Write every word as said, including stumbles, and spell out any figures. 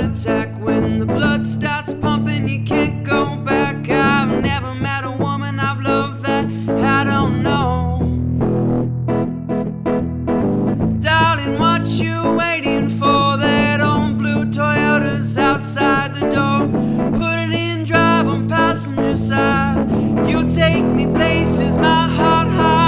attack. When the blood starts pumping, you can't go back. I've never met a woman I've loved that I don't know. Darling, what you waiting for? That old blue Toyota's outside the door. Put it in drive on passenger side. You take me places my heart, heart